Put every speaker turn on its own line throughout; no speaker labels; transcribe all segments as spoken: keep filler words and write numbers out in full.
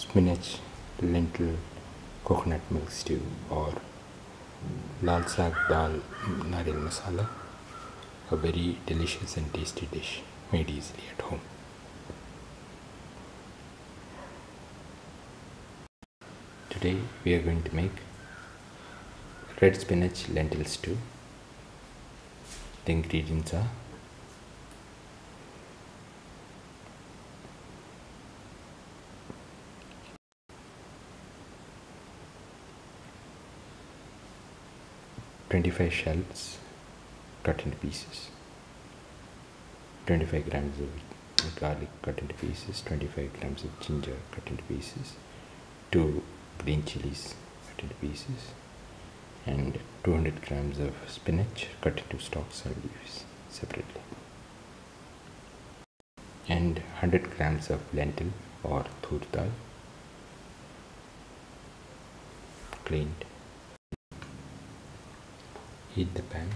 spinach lentil coconut milk stew, or Lal Saag Dal Nariyal Masala, a very delicious and tasty dish made easily at home. Today we are going to make red spinach lentil stew. The ingredients are twenty-five shallots cut into pieces, twenty-five grams of garlic cut into pieces, twenty-five grams of ginger cut into pieces, two green chillies cut into pieces, and two hundred grams of spinach cut into stalks and leaves separately, and one hundred grams of lentil or Toor Dal cleaned. Heat the pan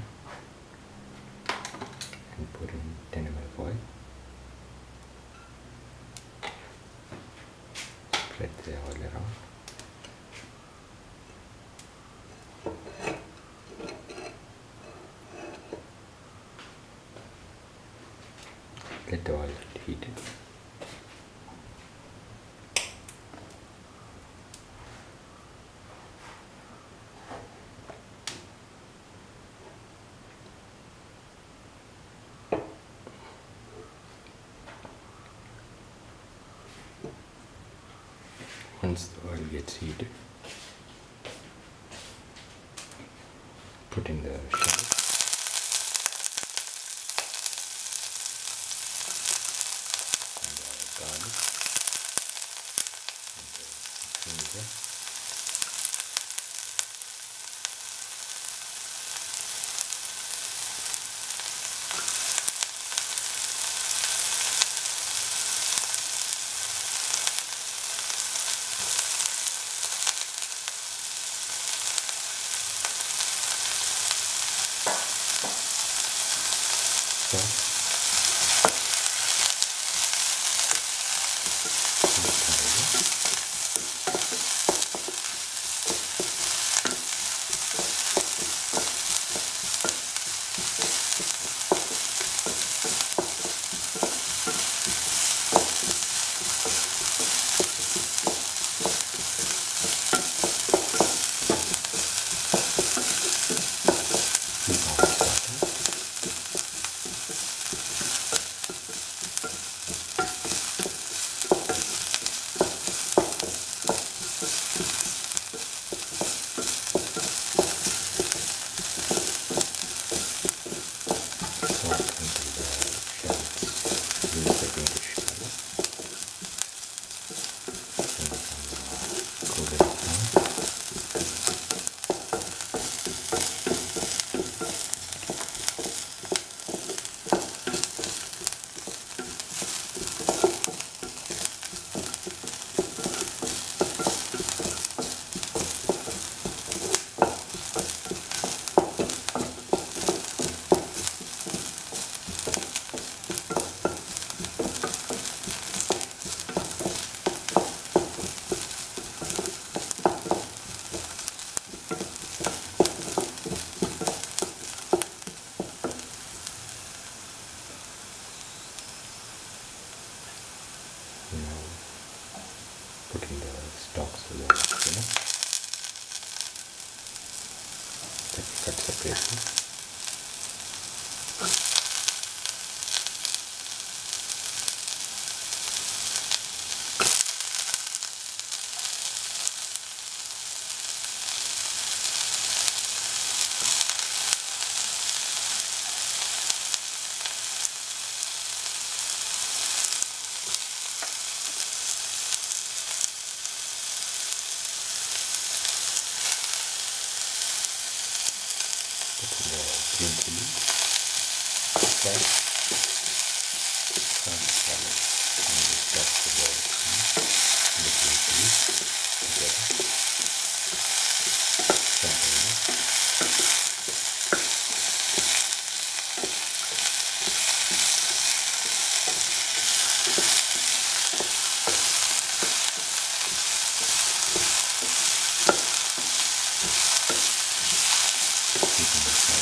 and pour in ten milliliters of oil. Spread the oil around. Let the oil get heated. Once the oil gets heated, put in the shallots and the garlic and the ginger. Salt. Putting the stalks of the spinach that we cut separately. Green chili, salt, some salad, and the stalks of the, the green chili together. Something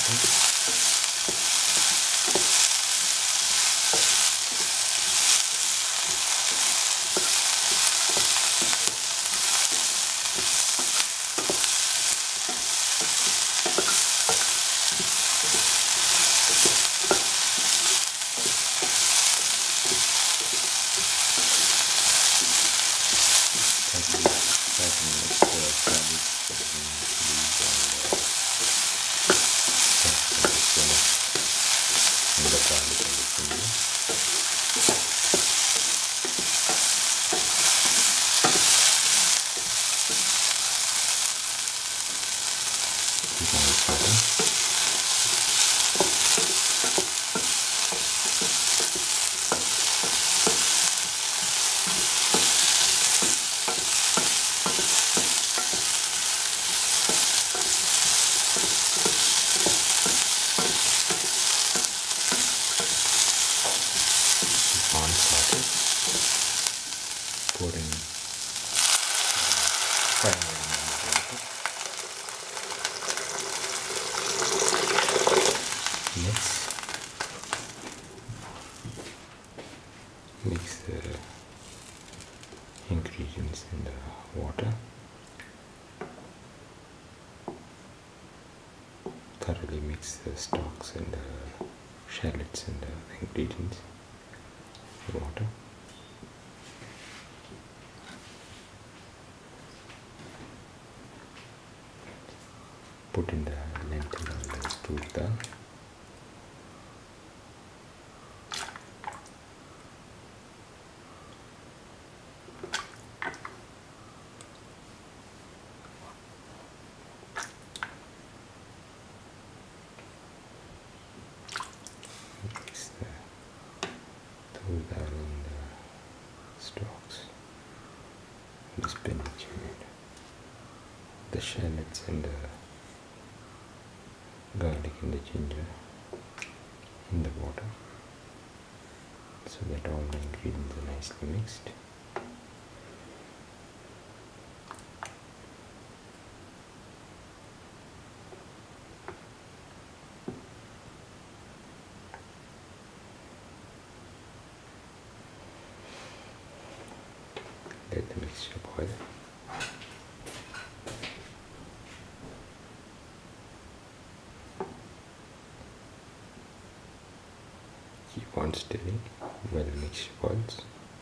sauté. Pour in five minutes. Next, mix the ingredients in the water. Thoroughly mix the stalks and the shallots and the ingredients in the water. Put in the lentil and Toor Dal. Mix the Toor Dal and the stalks, the spinach and the shallots and the garlic and the ginger in the water, so that all the ingredients are nicely mixed. Let the mixture boil. Keep on stirring while the mixture boils.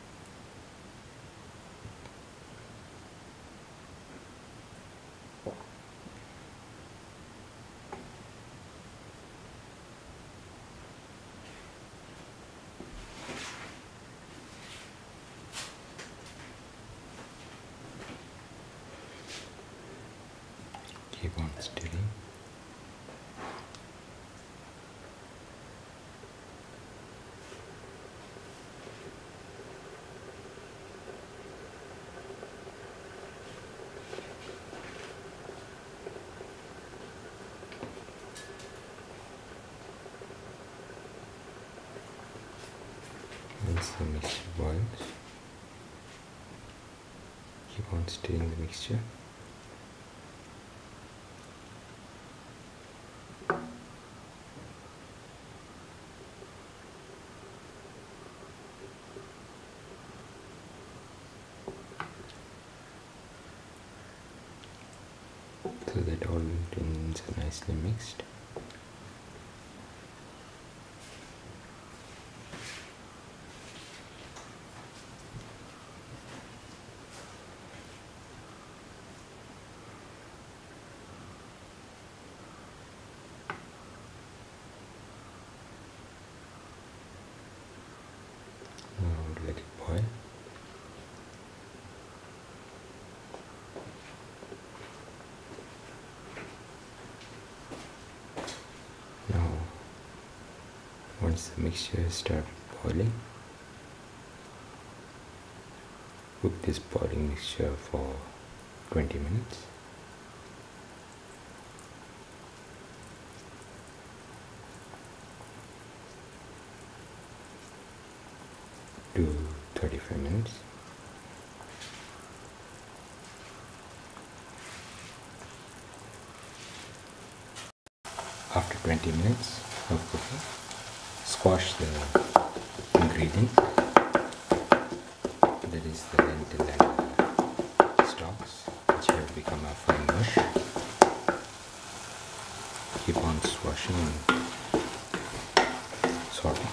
Keep on stirring. Once the mixture boils, keep on stirring the mixture. So that all ingredients are nicely mixed. Now let it boil. Now, once the mixture starts boiling, cook this boiling mixture for twenty minutes. To thirty-five minutes. After twenty minutes of cooking. Squash the ingredient, that is the lentil and the stalks, which have become a fine mush. Keep on squashing and sorting.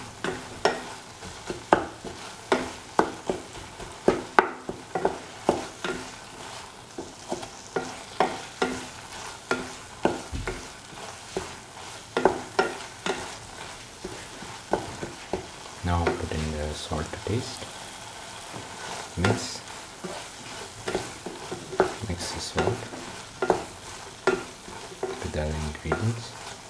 Now put in the salt to taste. Mix. Mix the salt with the other ingredients.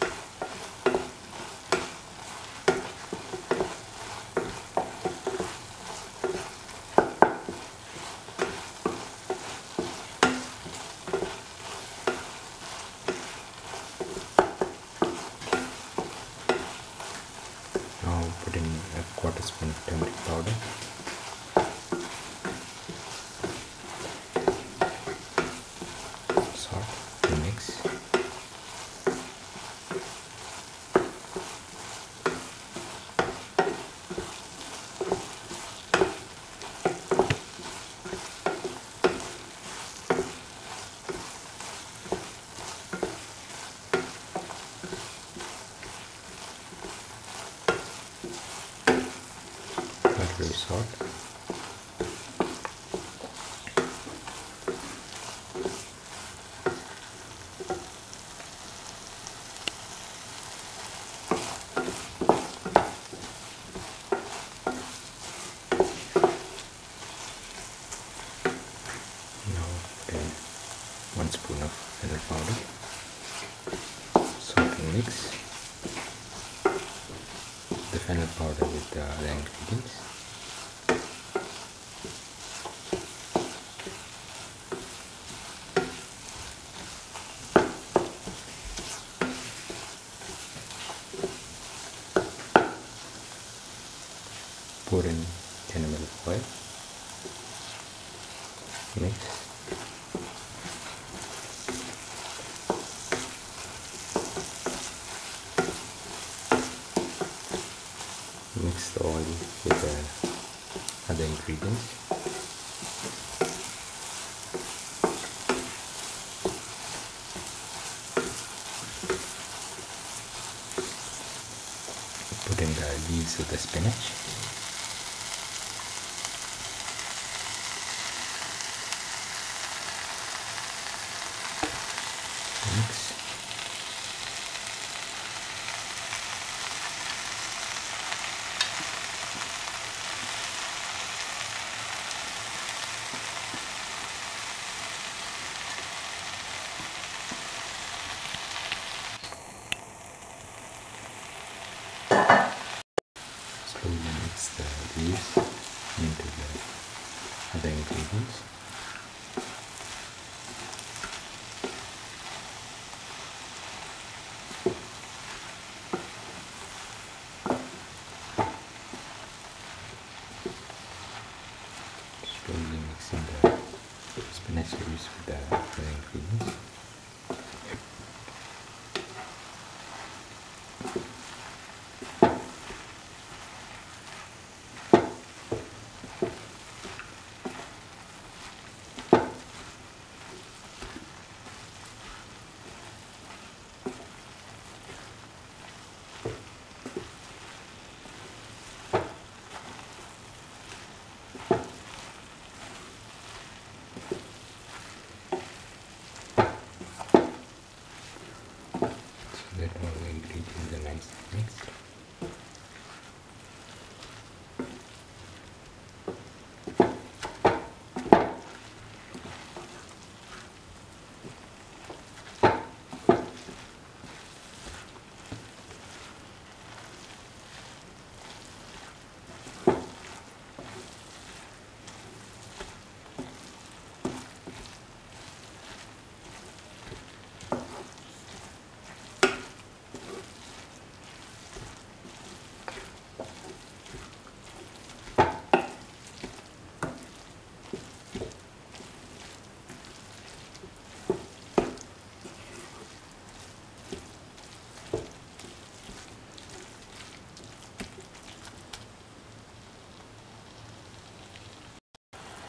Now put in a quarter spoon of turmeric powder. Salt and mix. Very salt. Now put in one spoon of fennel powder. Salt and mix the fennel powder with the other ingredients. Pour in ten milliliters of oil. Mix. Mix the oil with the other ingredients. Put in the leaves of the spinach. Mix. Slowly mix the leaves into the other ingredients. Slowly mixing the spinach leaves with the other ingredients.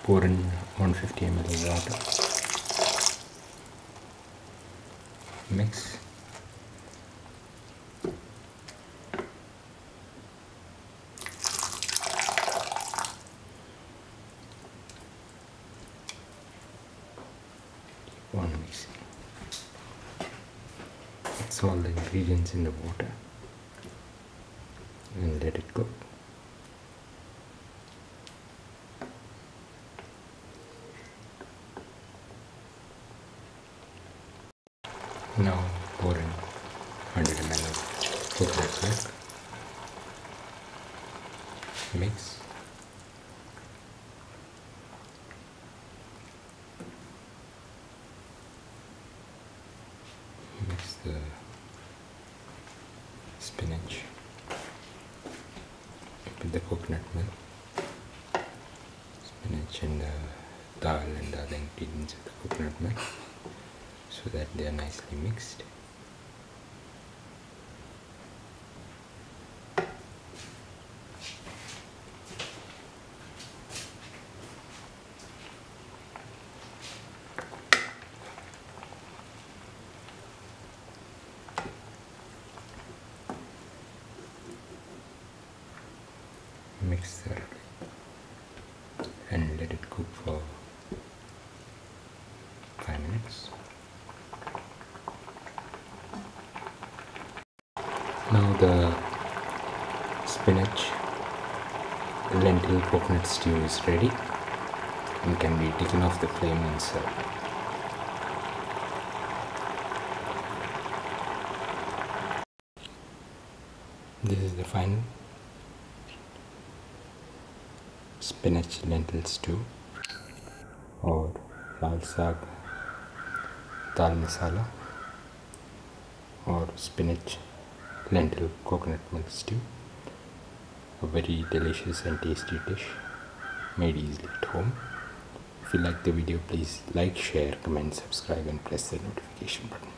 Pour in one hundred fifty milliliters of water. Mix. Keep on mixing. Mix all the ingredients in the water and let it cook. Now pour in one hundred milliliters of coconut milk. Mix. Mix the spinach with the coconut milk. Spinach and the dal and the other ingredients of the coconut milk, so that they are nicely mixed. Mix thoroughly and let it cook for five minutes. Now the spinach lentil coconut stew is ready and can be taken off the flame and served. This is the final spinach lentil stew, or Lal Saag Toor Masala, or spinach lentil coconut milk stew. A very delicious and tasty dish made easily at home. If you like the video, please like, share, comment, subscribe and press the notification button.